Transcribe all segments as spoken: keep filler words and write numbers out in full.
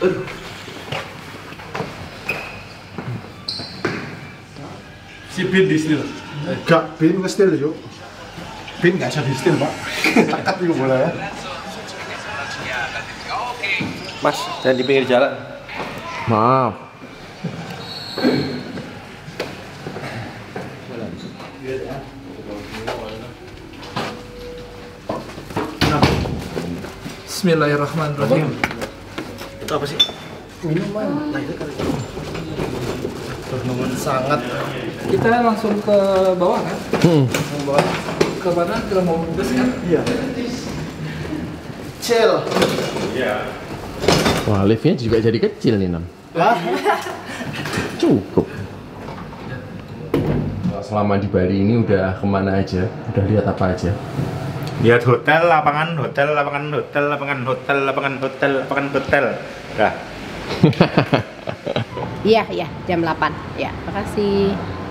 Si Bin di sini. Enggak, Bin nge-steal yuk. Bin nggak bisa di-steal, Pak. Cakap juga boleh ya. Mas, jangan di pinggir jalan. Maaf. Bismillahirrahmanirrahim. Itu apa sih? Minuman. Nah, itu kali. Minuman sangat. Kita langsung ke bawah kan? Hmm. Ke bawah. Ke mana? Ke mau bus kan? Iya. Chill. Iya. Wah, liftnya juga jadi kecil nih, Nam. Lah. Cukup. Selama di Bali ini udah kemana aja? Udah lihat apa aja? Lihat hotel, lapangan, hotel, lapangan, hotel, lapangan, hotel, lapangan, hotel, lapangan, hotel. Dah. Iya, iya, jam delapan. Ya, makasih.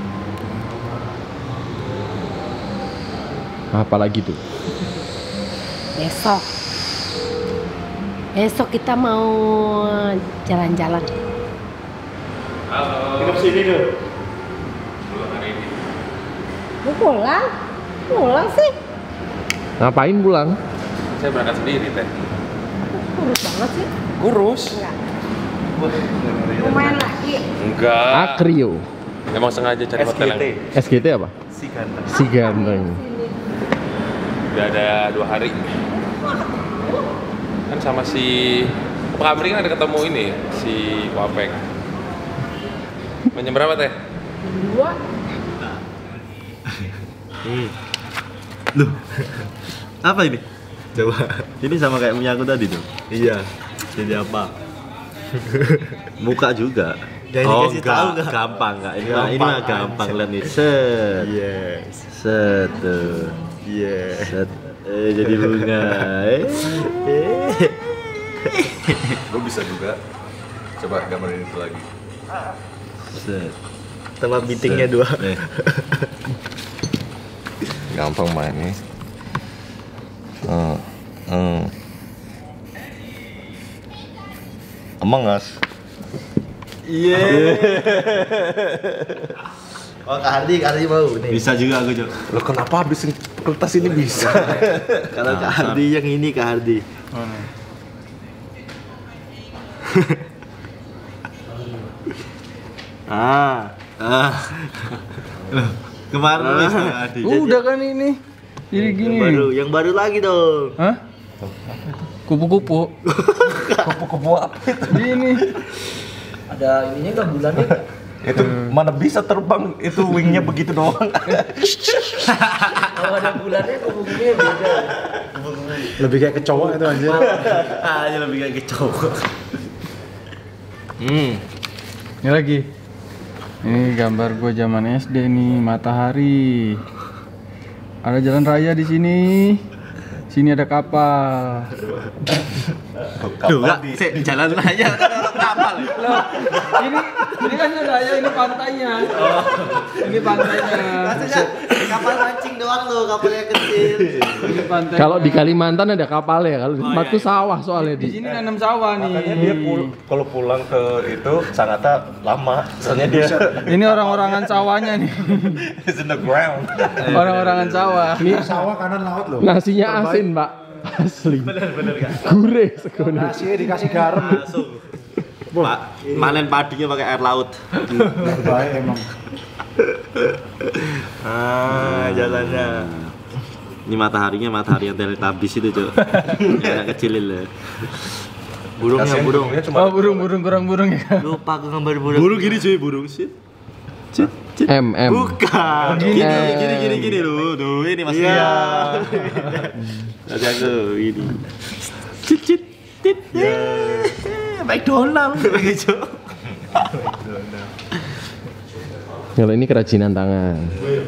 Apalagi tuh? Besok. Besok kita mau jalan-jalan. Halo. Kita sini tuh. Pulang hari ini. Mau pulang? Pulang sih. Ngapain pulang? Saya berangkat sendiri, Teh. Kurus banget sih. Kurus? Enggak. Lumayan lagi. Enggak. Akrio. Emang sengaja cari hotel yang S G T apa? Si ganteng. Si ganteng. udah ada dua hari. Kan sama si Pak Amri kan ada ketemu ini, si Wapeng. Jam berapa, Teh? Dua. Hmm. Loh. Apa ini? Coba. Ini sama kayak punya aku tadi tuh. Iya. Jadi apa? Muka juga. Dan oh, enggak, tahu, gampang enggak? Ini gampang, ini mah gampang lihat nih. Set. Yes. Set. Yes. Set. Eh, jadi bunga. Eh. Gue bisa juga. Coba gambarin itu lagi. Set. Tempat meetingnya dua. Eh. Gampang mainnya. Hmm. Hmm. Among Us. Iya. Oh, Kak Hardi, Kak Hardi mau nih. Bisa juga aku, Jo. Lo kenapa habisin kertas ini bisa? Kalau Kak Hardi yang ini, Kak Hardi. Mana? ah. Ah. Kemarin wis Kak Hardi. Udah kan ini. Jadi gini. Yang baru, yang baru lagi dong. Hah? Kupu-kupu. Kupu-kupu apa itu? Ini. Ada ininya nggak bulannya? Itu mana bisa terbang, itu wingnya begitu doang. Kalau ada bulannya kupu-kupunya beda. Lebih kayak kecoa itu anjir. Ah, ini lebih kayak kecoa. Hmm. Ini lagi. Ini gambar gue zaman S D nih, matahari. Ada jalan raya di sini. Sini ada kapal. Tuh, enggak, di jalan raya ada orang kapal. Loh, ini ini kan jalan raya, ini pantainya. Oh. Ini pantainya. Maksudnya kapal mancing doang loh, kapalnya kecil. Ini pantai. Kalau di Kalimantan ada kapal ya, kalau di tempatku sawah soalnya Di di. sini nanam sawah nih. Makanya dia pul kalau pulang ke itu Sangatta lama. Soalnya dia Ini orang-orangan sawahnya nih. is in the ground. Orang-orangan sawah. Ini sawah kanan laut loh. Nasinya asin, Pak. Asli. Bener-bener kan? Gurih sekali. Nasinya dikasih garam. Langsung. Pak, panen padinya pakai air laut. Baik emang. Ah, jalannya. Ini mataharinya matahari yang Teletubbies itu, Cok. Yang kecilin lah. Burungnya Kasian burung. burungnya cuma Oh, burung, burung, kurang burung ya. Lupa aku gambar burung. Burung gini cuy, burung sih. Cit, cit. M M. Bukan. Gini, gini, gini, gini loh. Tuh, ini maksudnya. Nanti aku ini. Cit, cit, cit. McDonald gitu. Kalau ini kerajinan tangan.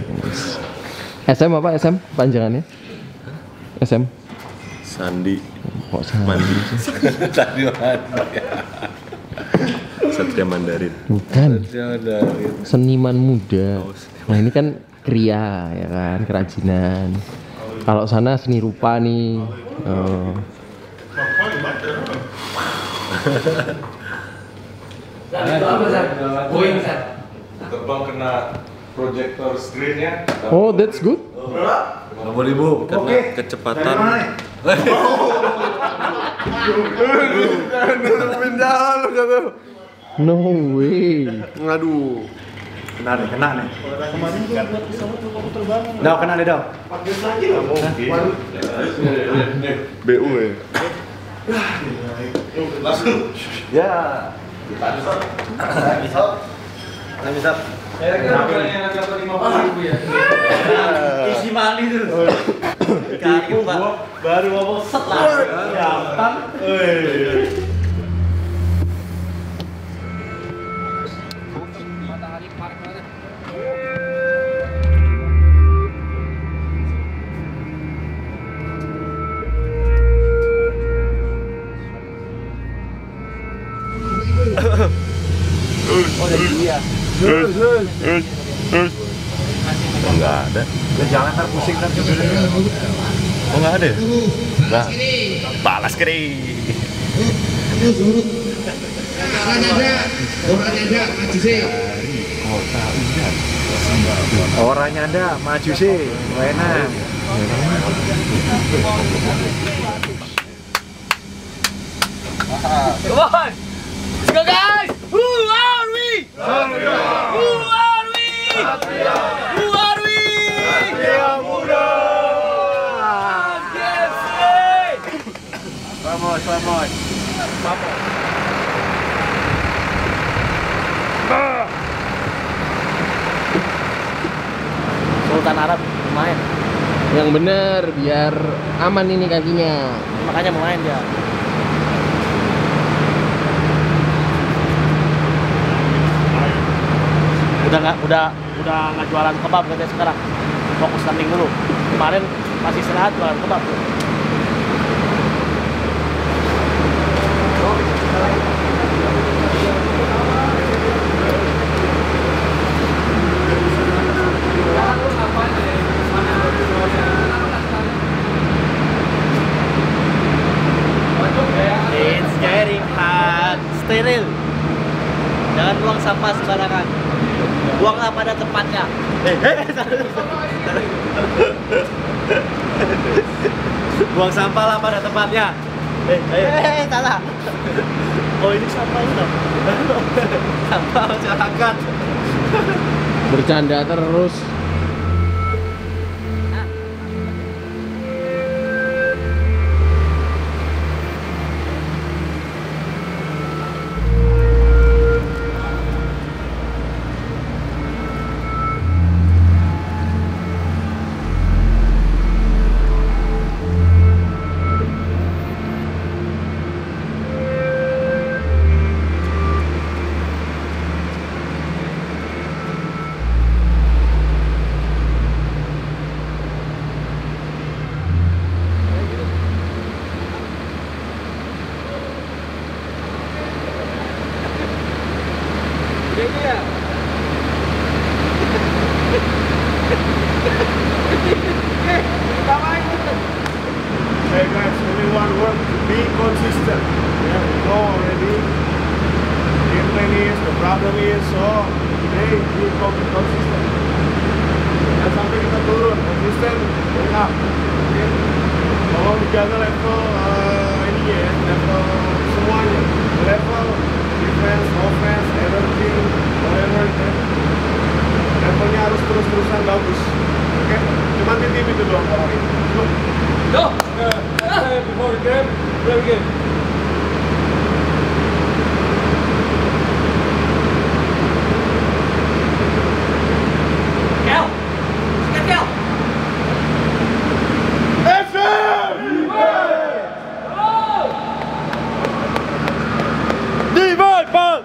S M apa S M panjangannya? S M. Sandi. Kok sama? Mandi. Sandi Mandi. Satria Mandarin. Bukan. Seniman muda. Nah ini kan kria ya kan, kerajinan. Kalau sana seni rupa nih. Oh. Terbang kena proyektor screen-nya. Oh, that's good. Nggak boleh bu, karena kecepatan. Nutupin jalan lu kata. No way. Aduh. Kena nih, kena nih. Dah kena nih dah. B U ya. Ya. Nah, bisa. Isi mali tuh. Tipu gua baru ngomong set lah. Gampang. Oh, dari dia. Oh, nggak ada. Ya jangan ntar pusing kan. Oh, nggak ada ya? Nah, balas kiri. Orangnya ada, orangnya ada, maju sih. Orangnya ada, maju sih. Enak. Come on! Let's go guys! Who are we? Who are we? Who are we? Satria Muda! Vamos, vamos. Sultan Arab main. Yang bener biar aman ini kakinya. Makanya mau main dia. Udah nggak udah udah nggak jualan kebab katanya sekarang. Fokus tanding dulu. Kemarin masih istirahat jualan kebab. It's getting hot. Steril. Jangan buang sampah sembarangan. Buanglah pada tempatnya. Buang sampah lah pada tempatnya. Eh, eh, salah. Oh ini sampah itu. Sampah masyarakat. Bercanda terus. Hey guys, only one word, be consistent. Yeah, we know already. Game plan is, the problem is, so today be consistent. Dan sampai kita turun, konsisten, up. Okay. Tolong dijaga level uh, ini ya, level semuanya. Level defense, offense, everything, whatever. Okay. Levelnya harus terus-terusan bagus. Oke, okay? Cuma titip itu doang orang ini. Go! Before the game, play again. Kel! Sikat Kel! Divide, Bang!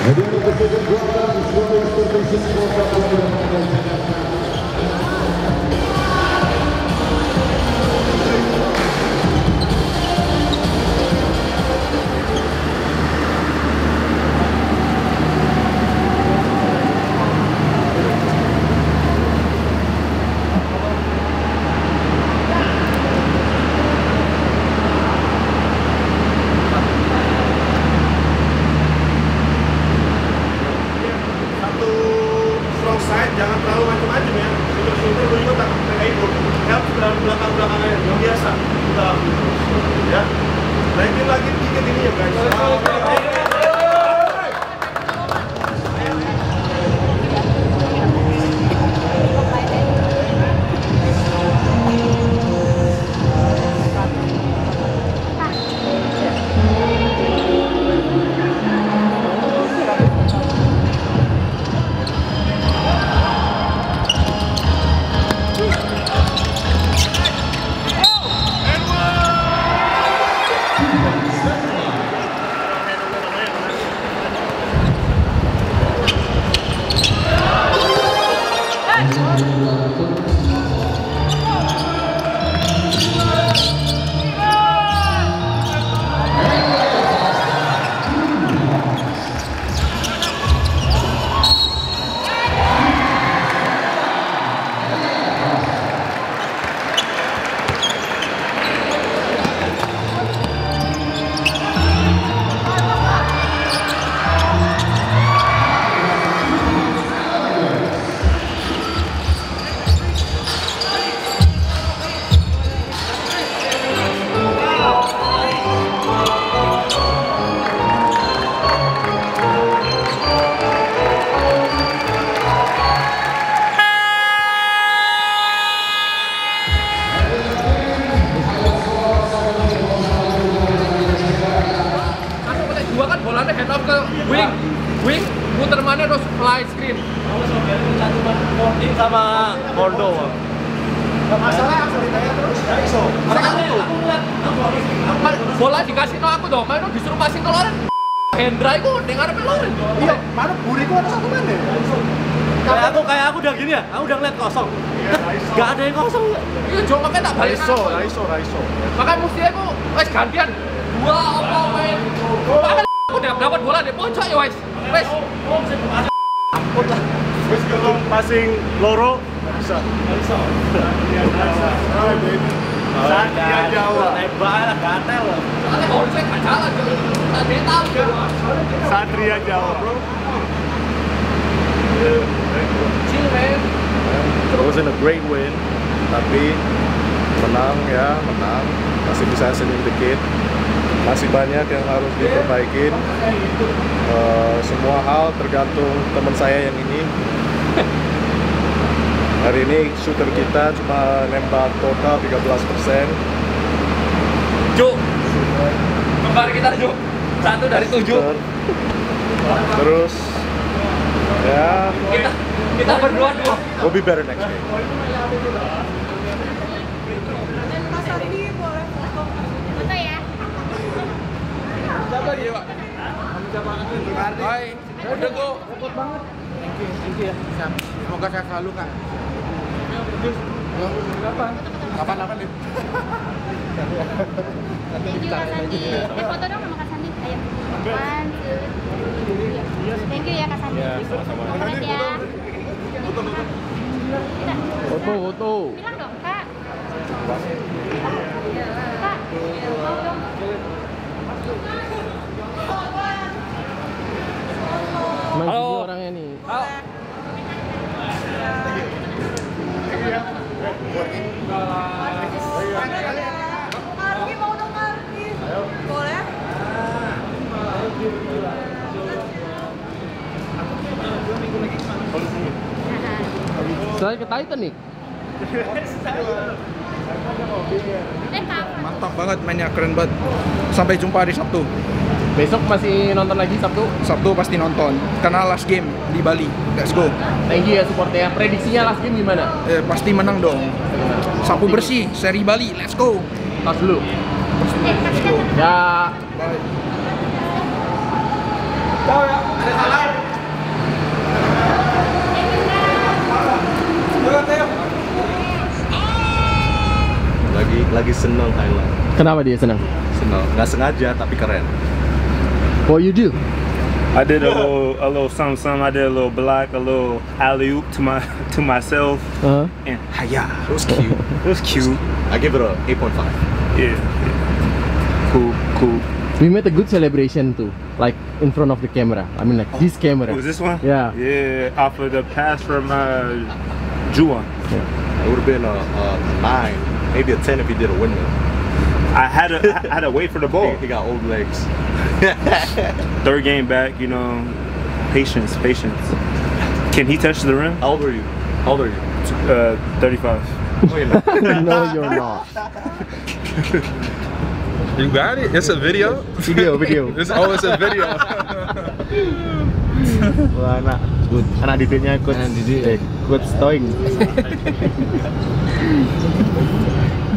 Jangan terlalu macam-macam ya. Shooter-shooter lu juga tak mereka ikut. Ya, belakang-belakang aja yang biasa. Kita lakukan terus. Ya. Naikin lagi dikit ini ya guys. Wing, wing, muter mana terus fly screen. Sama Bordeaux. Masalah aku ditanya terus, ya iso. Bola dikasih no aku dong, main disuruh passing ke Loren. Hendra itu dengar apa Loren? Iya, mana buri gua ada satu mana? Kayak aku, kayak aku udah gini ya, aku udah ngeliat kosong. Gak ada yang kosong. Iya, cuma makanya tak balik. Raiso, Raiso, Raiso. Makanya mesti aku, wes gantian. Dua apa main? Makanya aku udah dapat bola di pojok ya wes. Wes. Wes kalau passing loro bisa. Bisa. Satria Jawa. Tembak lah, gatel loh. Soalnya kalau saya gak jalan, tadi tahu ya. Satria Jawa, bro. Chill man. It wasn't a great win, tapi menang ya, menang. Masih bisa senyum dikit. Masih banyak yang harus diperbaikin. Uh, semua hal tergantung teman saya yang ini. Hari ini shooter kita cuma nembak total tiga belas persen. Juk, kembar kita Juk. Satu dari tujuh. Terus, ya. Kita kita berdua dua. We'll be better next game. Mas Andi boleh foto ya? Siapa dia, Pak? Hai, udah kok. Repot banget. Thank you, thank you ya. Semoga saya selalu Kak. Kapan? Kapan kapan nih? Thank you Kak Sandi. Eh foto dong sama Kak Sandi. Ayo. One, two, three. Thank you ya Kak Sandi. Makasih ya. Foto, foto. Bilang dong Kak. Kak, mau dong. Emang Halo. gini orangnya nih. Halo. Marki mau dong Marki. Boleh? Selain ke Titanic. Eh kapan? Mantap banget mainnya, keren banget. Sampai jumpa di Sabtu. Besok masih nonton lagi Sabtu. Sabtu pasti nonton. Karena last game di Bali. Let's go. Thank you ya supportnya. Prediksinya last game gimana? Eh, pasti menang dong. Sapu bersih, seri Bali. Let's go. Tas dulu. Eh kasih kan. Ya. Bye. Ciao ya. Lagi lagi seneng Thailand. Kenapa dia senang? Seneng. Nggak sengaja tapi keren. What you do? I did a little, a little something, something. I did a little block, a little alley oop to my, to myself, Uh, and hiya. It was cute. It was cute. I give it a eight point five. Yeah. Cool, cool. we made a good celebration too, like in front of the camera. I mean, like this camera. Was this one? Yeah. Yeah, off of the pass from uh, Juwan. It would have been a, a nine, maybe a ten if he did a windmill. I had to, I had to wait for the ball. He, he got old legs. Third game back, you know, patience, patience. Can he touch the rim? How old are you? How old are you? Uh, thirty-five. Oh, you know. No, you're not. You got it? It's a video? Video, video. It's, oh, it's a video. Wah, anak good. Anak didiknya coach. Anak didik. Eh, coach Toing.